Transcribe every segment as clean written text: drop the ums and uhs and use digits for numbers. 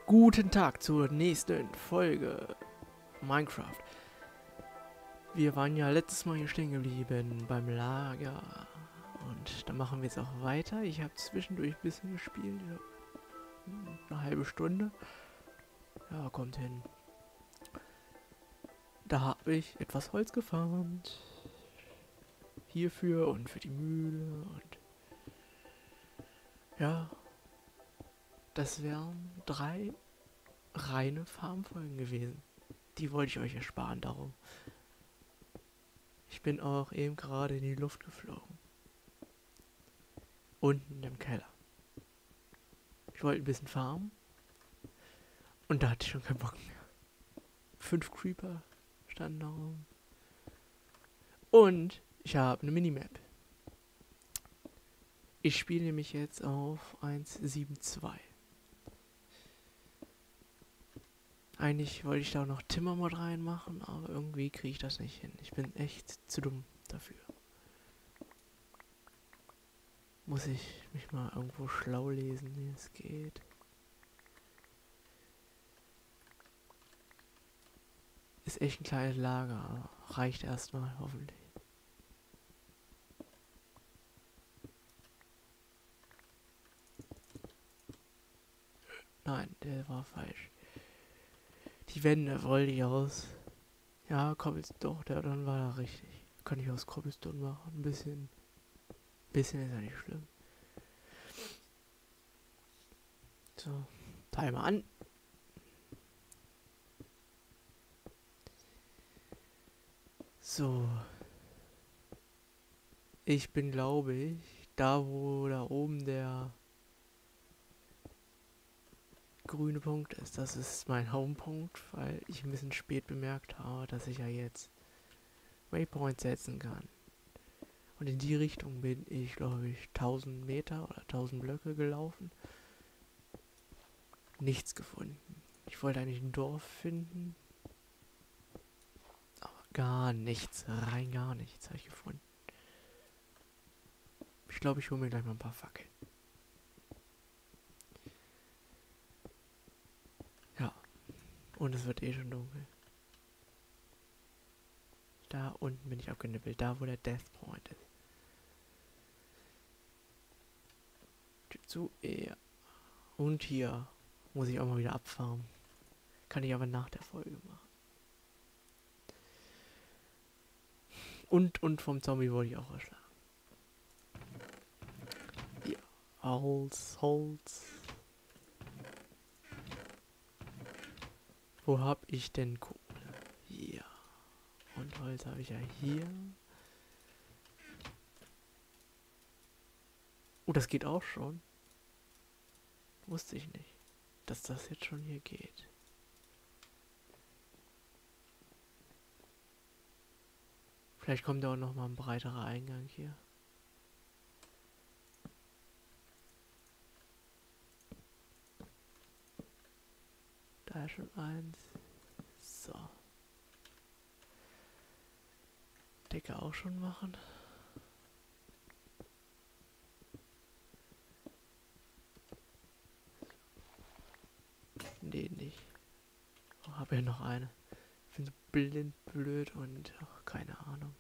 Guten Tag zur nächsten Folge Minecraft. Wir waren ja letztes Mal hier stehen geblieben beim Lager. Und da machen wir jetzt auch weiter. Ich habe zwischendurch ein bisschen gespielt. Eine halbe Stunde. Ja, kommt hin. Da habe ich etwas Holz gefarmt. Hierfür und für die Mühle. Und ja, das wären 3 reine Farmfolgen gewesen. Die wollte ich euch ersparen, darum. Ich bin auch eben gerade in die Luft geflogen. Unten im Keller. Ich wollte ein bisschen farmen. Und da hatte ich schon keinen Bock mehr. 5 Creeper standen da rum. Und ich habe eine Minimap. Ich spiele nämlich jetzt auf 1.7.2. Eigentlich wollte ich da auch noch Timmermod reinmachen, aber irgendwie kriege ich das nicht hin. Ich bin echt zu dumm dafür. Muss ich mich mal irgendwo schlau lesen, wie es geht. Ist echt ein kleines Lager, aber reicht erstmal, hoffentlich. Nein, der war falsch. Die Wände wollte ich aus. Ja, Cobblestone, doch, der dann war da richtig. Kann ich aus Cobblestone machen. Ein bisschen ist ja nicht schlimm. So, Timer an. So. Ich bin, glaube ich, da wo da oben der grüne Punkt ist. Das ist mein Homepunkt, weil ich ein bisschen spät bemerkt habe, dass ich ja jetzt Waypoint setzen kann. Und in die Richtung bin ich, glaube ich, 1000 Meter oder 1000 Blöcke gelaufen. Nichts gefunden. Ich wollte eigentlich ein Dorf finden. Aber gar nichts. Rein gar nichts habe ich gefunden. Ich glaube, ich hole mir gleich mal ein paar Fackeln. Ja. Und es wird eh schon dunkel. Da unten bin ich abgenippelt. Da, wo der Death Point ist. Tür zu. Ja. Und hier muss ich auch mal wieder abfarmen. Kann ich aber nach der Folge machen. Und vom Zombie wurde ich auch erschlagen. Ja. Holz. Wo hab ich denn Kohle? Hier. Und Holz habe ich ja hier. Oh, das geht auch schon. Wusste ich nicht, dass das jetzt schon hier geht. Vielleicht kommt da auch noch mal ein breiterer Eingang hier. Da ist schon eins. So. Decke auch schon machen. Nee, nicht. Oh, habe ja noch eine. Ich bin so blöd und ach, keine Ahnung.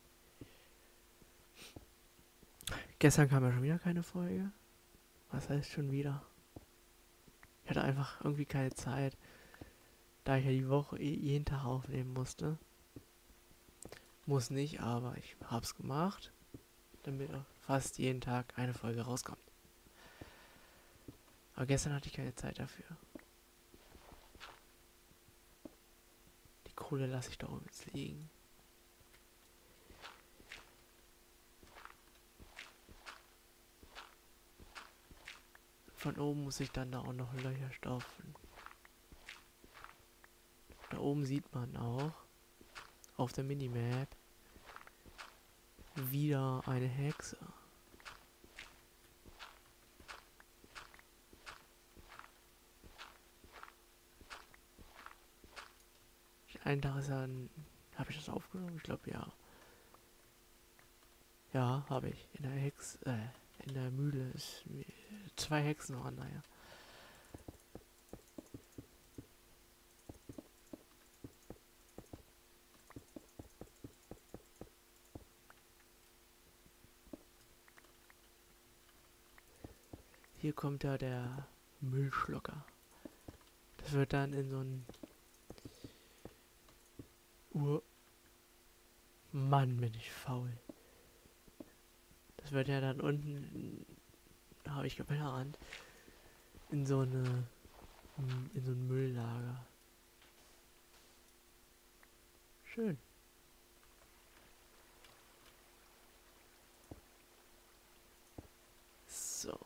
Gestern kam ja schon wieder keine Folge. Was heißt schon wieder? Ich hatte einfach irgendwie keine Zeit, da ich ja die Woche jeden Tag aufnehmen musste. Muss nicht, aber ich hab's gemacht, damit auch fast jeden Tag eine Folge rauskommt. Aber gestern hatte ich keine Zeit dafür. Die Kohle lasse ich da oben jetzt liegen. Von oben muss ich dann da auch noch Löcher stopfen. Da oben sieht man auch auf der Minimap wieder eine Hexe. Einen Tag ist dann. Habe ich das aufgenommen? Ich glaube ja. Ja, habe ich. In der Mühle ist 2 Hexen waren da, ja. Hier kommt ja der Müllschlucker. Das wird dann in so ein Mann, bin ich faul. Das wird ja dann unten, habe ich geplant, in so ein Mülllager. Schön. So.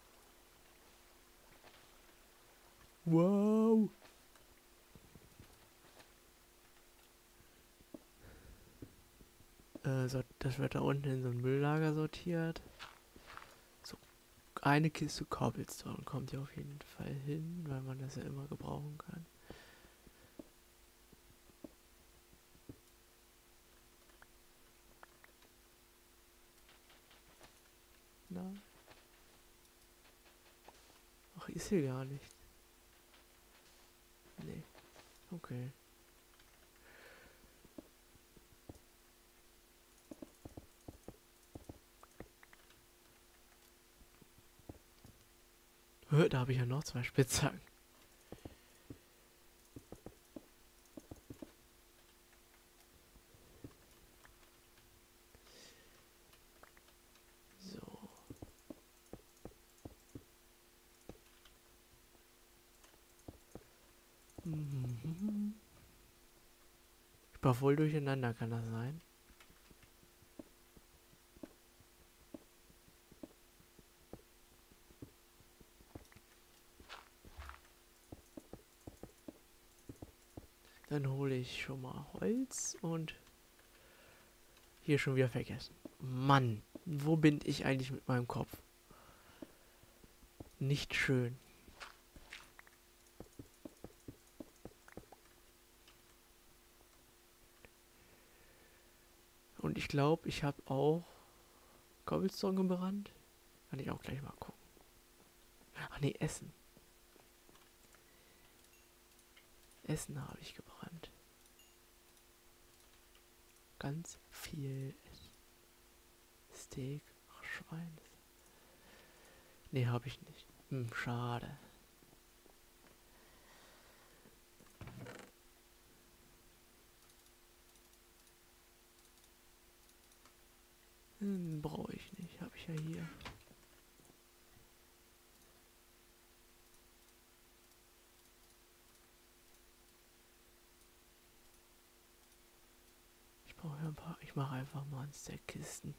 Wow. So, das wird da unten in so ein Mülllager sortiert. So, eine Kiste Cobblestone kommt hier auf jeden Fall hin, weil man das ja immer gebrauchen kann. Na? Ach, ist hier gar nicht. Nee. Okay. Da habe ich ja noch 2 Spitzhacken. So. Ich war voll durcheinander, kann das sein? Dann hole ich schon mal Holz und hier schon wieder vergessen. Mann, wo bin ich eigentlich mit meinem Kopf? Nicht schön. Und ich glaube, ich habe auch Cobblestone gebrannt. Kann ich auch gleich mal gucken. Ach nee, Essen. Essen habe ich gebrannt. Ganz viel Steak. Ach, Schwein. Nee, habe ich nicht. Schade. Brauche ich nicht. Habe ich ja hier. Ich brauche ja ein paar. Ich mache einfach mal ein Stack Kisten.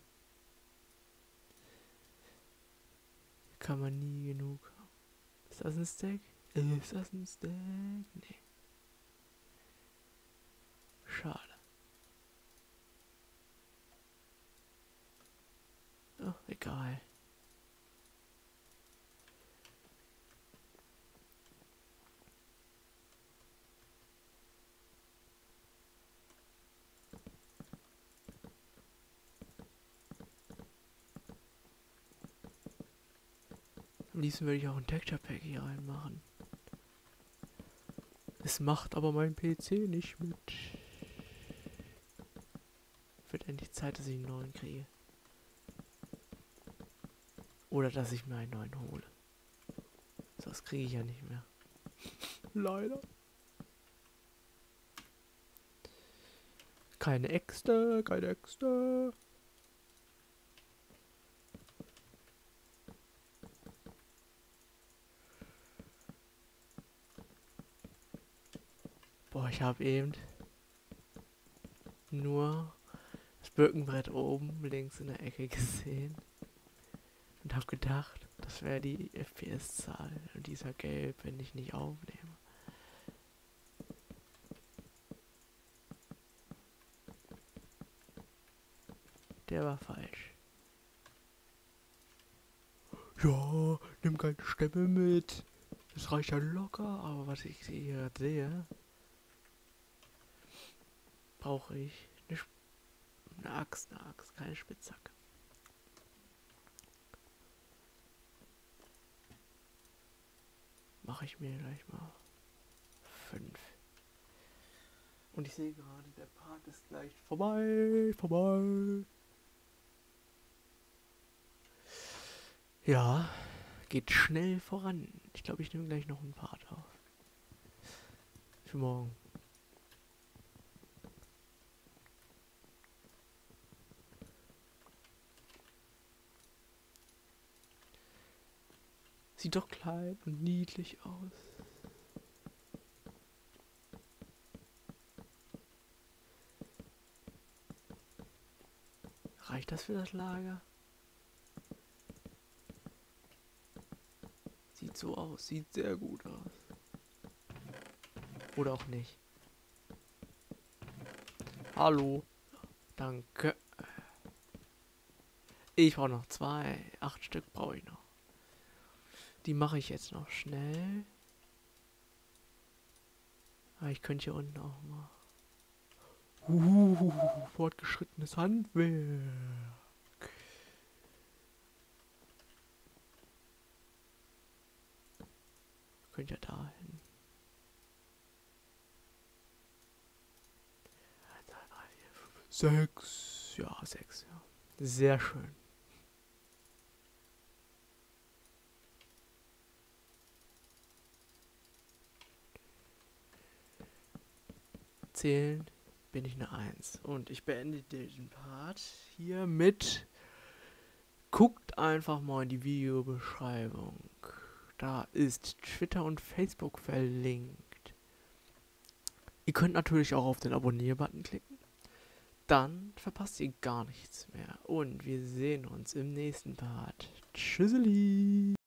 Kann man nie genug haben. Ist das ein Stack? Ist das ein Stack? Nee. Schade. Oh, egal. Am liebsten würde ich auch ein Texture Pack hier reinmachen. Es macht aber mein PC nicht mit. Wird endlich Zeit, dass ich einen neuen kriege. Oder dass ich mir einen neuen hole. So, das kriege ich ja nicht mehr. Leider. Keine Äxte, keine Äxte. Boah, ich habe eben nur das Birkenbrett oben links in der Ecke gesehen. Und habe gedacht, das wäre die FPS-Zahl. Und dieser Gelb, wenn ich nicht aufnehme. Der war falsch. Ja, nimm keine Stämme mit. Das reicht ja locker. Aber was ich hier gerade sehe, brauche ich eine Axt, keine Spitzhacke. Mache ich mir gleich mal 5. Und ich sehe gerade, der Part ist gleich vorbei. Ja, geht schnell voran. Ich glaube, ich nehme gleich noch einen Part auf. Für morgen. Sieht doch klein und niedlich aus. Reicht das für das Lager? Sieht so aus, sieht sehr gut aus. Oder auch nicht. Hallo. Danke. Ich brauche noch 2. 8 Stück brauche ich noch. Die mache ich jetzt noch schnell. Aber ich könnte hier unten auch mal. Fortgeschrittenes Handwerk. Könnt ihr da hin. 1, 2, 3, 4, 5, 6. Ja, 6, ja. Sehr schön. Zählen bin ich eine 1. Und ich beende den Part hier mit. Guckt einfach mal in die Videobeschreibung. Da ist Twitter und Facebook verlinkt. Ihr könnt natürlich auch auf den Abonnier-Button klicken. Dann verpasst ihr gar nichts mehr. Und wir sehen uns im nächsten Part. Tschüsseli!